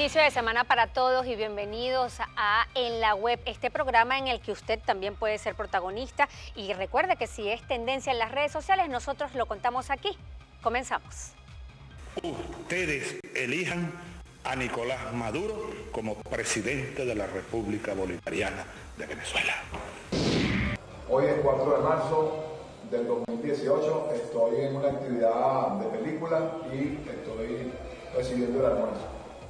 inicio de semana para todos y bienvenidos a En la Web, este programa en el que usted también puede ser protagonista. Y recuerde que si es tendencia en las redes sociales, nosotros lo contamos aquí. Comenzamos. Ustedes elijan a Nicolás Maduro como presidente de la República Bolivariana de Venezuela. Hoy es 4 de marzo del 2018, estoy en una actividad de película y estoy recibiendo el almuerzo.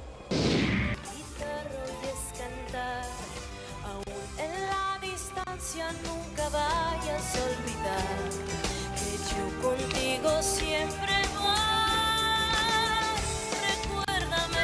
Nunca vayas a olvidar que yo contigo siempre voy. Recuérdame.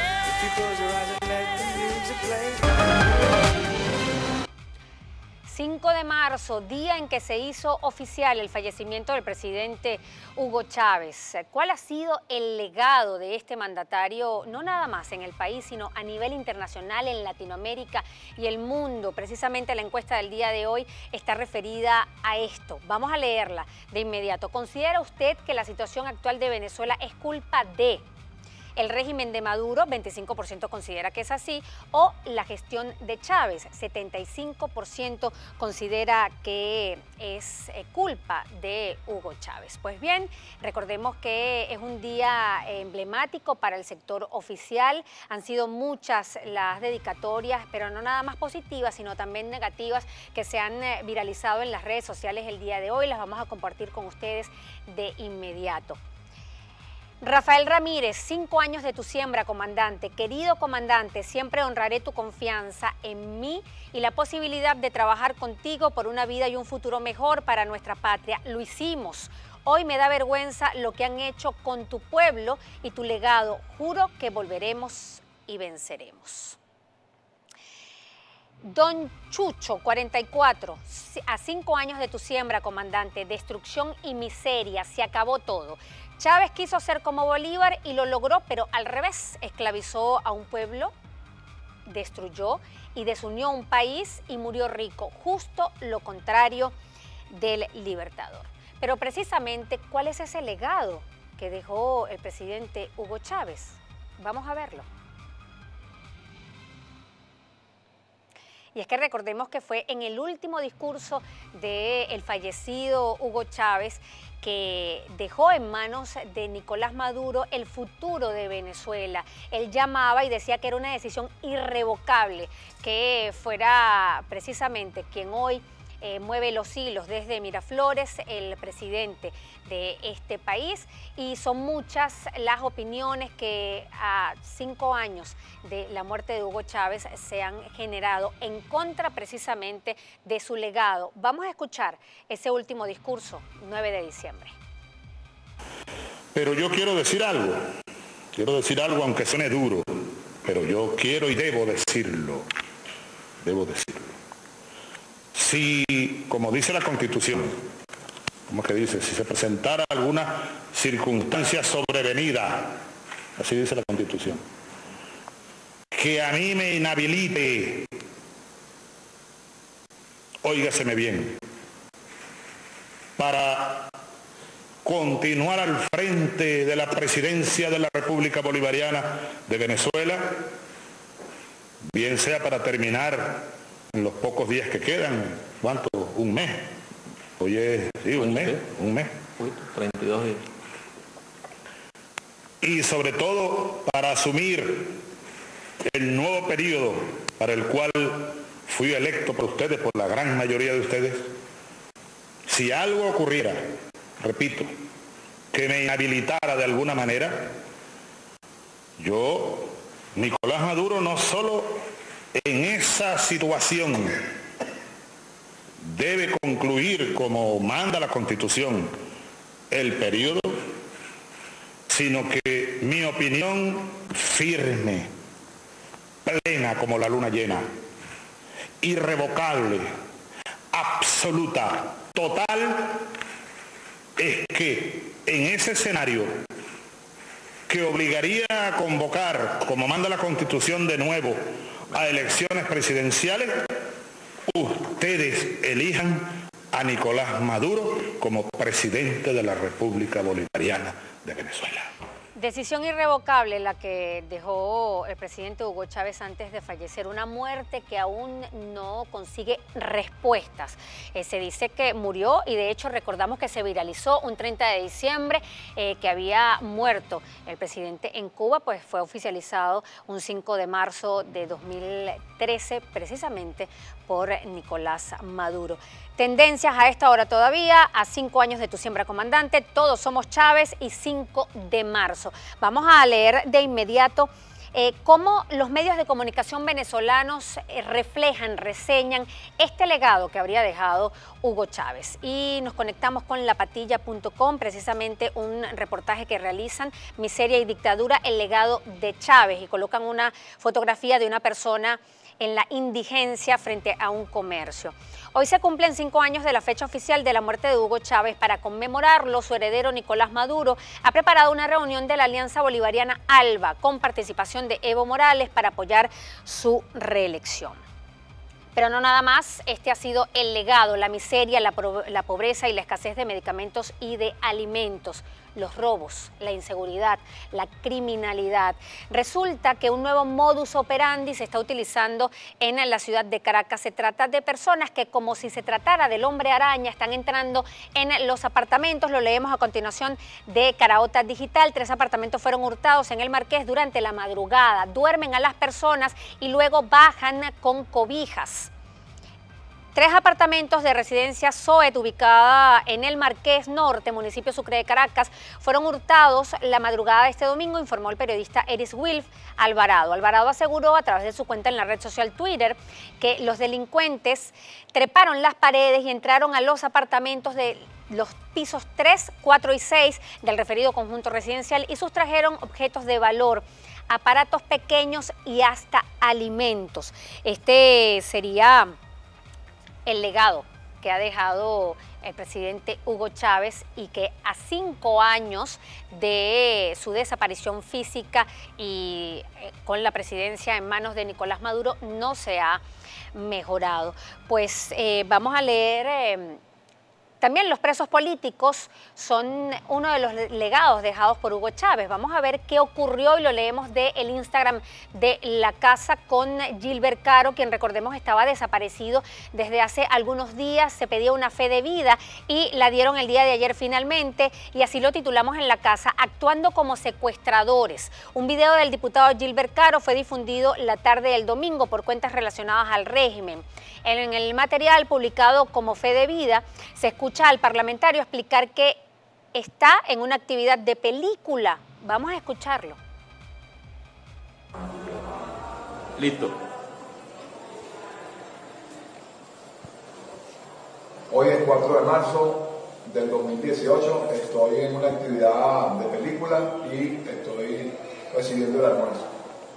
5 de marzo, día en que se hizo oficial el fallecimiento del presidente Hugo Chávez. ¿Cuál ha sido el legado de este mandatario, no nada más en el país, sino a nivel internacional, en Latinoamérica y el mundo? Precisamente la encuesta del día de hoy está referida a esto. Vamos a leerla de inmediato. ¿Considera usted que la situación actual de Venezuela es culpa de el régimen de Maduro? 25% considera que es así, o la gestión de Chávez, 75% considera que es culpa de Hugo Chávez. Pues bien, recordemos que es un día emblemático para el sector oficial. Han sido muchas las dedicatorias, pero no nada más positivas, sino también negativas, que se han viralizado en las redes sociales el día de hoy. Las vamos a compartir con ustedes de inmediato. Rafael Ramírez, 5 años de tu siembra, comandante. Querido comandante, siempre honraré tu confianza en mí y la posibilidad de trabajar contigo por una vida y un futuro mejor para nuestra patria. Lo hicimos. Hoy me da vergüenza lo que han hecho con tu pueblo y tu legado. Juro que volveremos y venceremos. Don Chucho, 44, a 5 años de tu siembra, comandante. Destrucción y miseria, se acabó todo. Chávez quiso ser como Bolívar y lo logró, pero al revés, esclavizó a un pueblo, destruyó y desunió un país y murió rico, justo lo contrario del libertador. Pero precisamente, ¿cuál es ese legado que dejó el presidente Hugo Chávez? Vamos a verlo. Y es que recordemos que fue en el último discurso del fallecido Hugo Chávez que dejó en manos de Nicolás Maduro el futuro de Venezuela. Él llamaba y decía que era una decisión irrevocable, que fuera precisamente quien hoy mueve los hilos desde Miraflores, el presidente de este país. Y son muchas las opiniones que a 5 años de la muerte de Hugo Chávez se han generado en contra precisamente de su legado. Vamos a escuchar ese último discurso, 9 de diciembre. Pero yo quiero decir algo aunque suene duro, pero yo quiero y debo decirlo. Si, como dice la Constitución, ¿cómo es que dice? Si se presentara alguna circunstancia sobrevenida, así dice la Constitución, que a mí me inhabilite, óigaseme bien, para continuar al frente de la presidencia de la República Bolivariana de Venezuela, bien sea para terminar en los pocos días que quedan, ¿cuánto? Un mes. Oye, sí, un mes. 32 días. Y sobre todo para asumir el nuevo periodo para el cual fui electo por ustedes, por la gran mayoría de ustedes. Si algo ocurriera, repito, que me inhabilitara de alguna manera, yo, Nicolás Maduro, no solo en esa situación debe concluir, como manda la Constitución, el periodo, sino que mi opinión firme, plena como la luna llena, irrevocable, absoluta, total, es que en ese escenario que obligaría a convocar, como manda la Constitución de nuevo, a elecciones presidenciales, ustedes elijan a Nicolás Maduro como presidente de la República Bolivariana de Venezuela. Decisión irrevocable la que dejó el presidente Hugo Chávez antes de fallecer, una muerte que aún no consigue respuestas. Se dice que murió y de hecho recordamos que se viralizó un 30 de diciembre que había muerto el presidente en Cuba, pues fue oficializado un 5 de marzo de 2013 precisamente por Nicolás Maduro. Tendencias a esta hora todavía, a 5 años de tu siembra, comandante, todos somos Chávez y 5 de marzo. Vamos a leer de inmediato cómo los medios de comunicación venezolanos reflejan, reseñan este legado que habría dejado Hugo Chávez. Y nos conectamos con lapatilla.com, precisamente un reportaje que realizan, Miseria y Dictadura, el legado de Chávez, y colocan una fotografía de una persona en la indigencia frente a un comercio. Hoy se cumplen 5 años de la fecha oficial de la muerte de Hugo Chávez. Para conmemorarlo, su heredero Nicolás Maduro ha preparado una reunión de la Alianza Bolivariana ALBA con participación de Evo Morales para apoyar su reelección. Pero no nada más, este ha sido el legado, la miseria, la pobreza y la escasez de medicamentos y de alimentos, los robos, la inseguridad, la criminalidad. Resulta que un nuevo modus operandi se está utilizando en la ciudad de Caracas. Se trata de personas que, como si se tratara del hombre araña, están entrando en los apartamentos. Lo leemos a continuación de Caraota Digital. 3 apartamentos fueron hurtados en el Marqués durante la madrugada. Duermen a las personas y luego bajan con cobijas. 3 apartamentos de residencia Zoet ubicada en el Marqués Norte, municipio Sucre de Caracas, fueron hurtados la madrugada de este domingo, informó el periodista Eris Wilf Alvarado. Alvarado aseguró a través de su cuenta en la red social Twitter que los delincuentes treparon las paredes y entraron a los apartamentos de los pisos 3, 4 y 6 del referido conjunto residencial y sustrajeron objetos de valor, aparatos pequeños y hasta alimentos. Este sería el legado que ha dejado el presidente Hugo Chávez y que a 5 años de su desaparición física y con la presidencia en manos de Nicolás Maduro no se ha mejorado. Pues vamos a leer. También los presos políticos son uno de los legados dejados por Hugo Chávez. Vamos a ver qué ocurrió y lo leemos del Instagram de La Casa con Gilbert Caro, quien recordemos estaba desaparecido desde hace algunos días. Se pedía una fe de vida y la dieron el día de ayer finalmente y así lo titulamos en La Casa, actuando como secuestradores. Un video del diputado Gilbert Caro fue difundido la tarde del domingo por cuentas relacionadas al régimen. En el material publicado como fe de vida se escucha al parlamentario explicar que está en una actividad de película. Vamos a escucharlo. Listo. Hoy es 4 de marzo del 2018, estoy en una actividad de película y estoy recibiendo el almuerzo.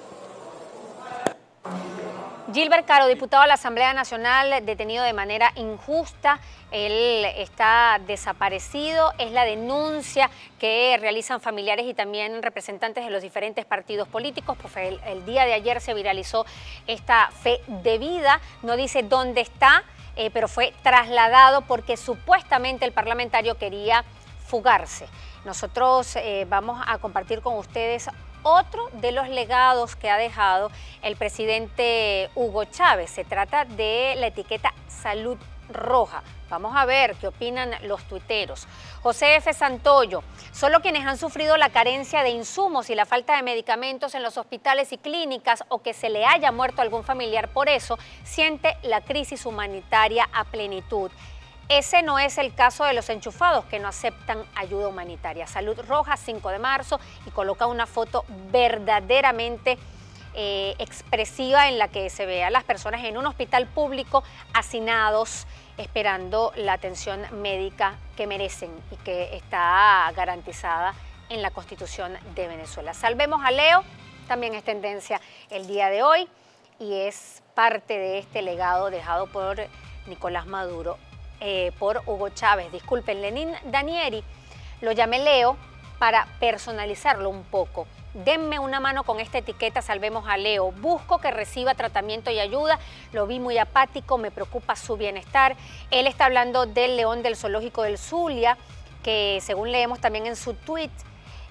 Gilbert Caro, diputado de la Asamblea Nacional, detenido de manera injusta. Él está desaparecido. Es la denuncia que realizan familiares y también representantes de los diferentes partidos políticos. Pues el día de ayer se viralizó esta fe de vida. No dice dónde está, pero fue trasladado porque supuestamente el parlamentario quería fugarse. Nosotros vamos a compartir con ustedes otro de los legados que ha dejado el presidente Hugo Chávez. Se trata de la etiqueta Salud Roja. Vamos a ver qué opinan los tuiteros. José F. Santoyo, solo quienes han sufrido la carencia de insumos y la falta de medicamentos en los hospitales y clínicas o que se le haya muerto algún familiar por eso, siente la crisis humanitaria a plenitud. Ese no es el caso de los enchufados que no aceptan ayuda humanitaria. Salud Roja, 5 de marzo, y coloca una foto verdaderamente expresiva en la que se ve a las personas en un hospital público hacinados, esperando la atención médica que merecen y que está garantizada en la Constitución de Venezuela. Salvemos a Leo, también es tendencia el día de hoy y es parte de este legado dejado por Nicolás Maduro. Por Hugo Chávez, disculpen, Lenín Danieri, lo llamé Leo para personalizarlo un poco. Denme una mano con esta etiqueta, salvemos a Leo. Busco que reciba tratamiento y ayuda, lo vi muy apático, me preocupa su bienestar. Él está hablando del león del zoológico del Zulia, que según leemos también en su tweet,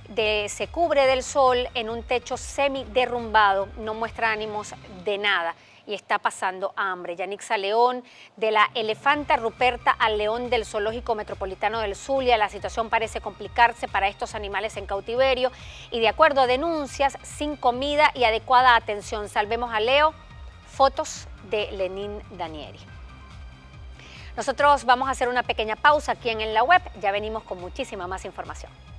se cubre del sol en un techo semi derrumbado, no muestra ánimos de nada y está pasando hambre. Yanixa León, de la elefanta Ruperta al león del Zoológico Metropolitano del Zulia, la situación parece complicarse para estos animales en cautiverio y de acuerdo a denuncias, sin comida y adecuada atención. Salvemos a Leo, fotos de Lenín Danieri. Nosotros vamos a hacer una pequeña pausa aquí en la web, ya venimos con muchísima más información.